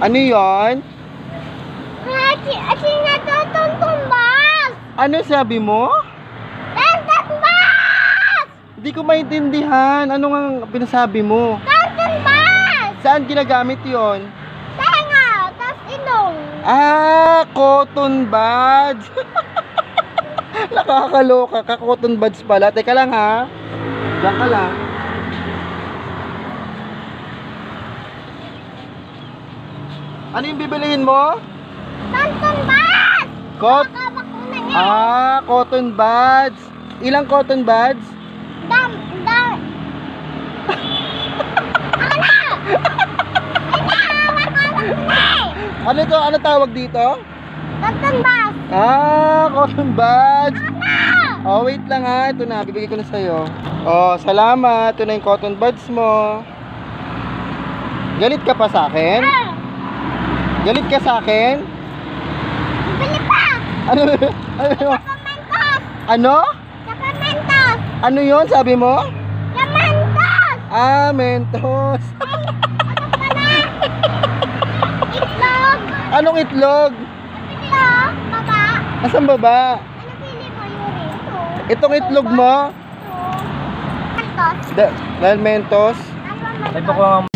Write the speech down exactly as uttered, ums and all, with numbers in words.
Ano yon? Ati, ati na tutumbas. Ano sabi mo? Tutumbas! Hindi ko maintindihan. Ano nga pinasabi mo? Tutumbas! Saan ginagamit yon? Tenga, tas ilong. Ah, cotton buds. Nakakaloka ka, cotton buds pala. Teka lang ha. Diyan ka lang. Ano yung bibilihin mo? Tutumbas! Cot Kakabakuna niya. ah, cotton buds. Ilang cotton buds? Dam, dam. Ako na! Ito, kakabakuna eh. Ano to? Ano tawag dito? Tutumbas! Ah, cotton buds. Ako na! Oh, wait lang ha. Ito na, bibigay ko na sa'yo. Oh, salamat. Ito na yung cotton buds mo. Galit ka pa sa akin? Ah, Galit ka sa akin? bibili pa! Ano? Ano? Kamentos! Ano? Kamentos! Ano yun? Sabi mo? Kamentos! Ah, Mentos. Itlog! Anong itlog? Itlog! Baba! Asan baba? Ano pili mo yun ito? Itong itlog mo? Mentos! Da dahil Mentos? Ano ba Ito ko ang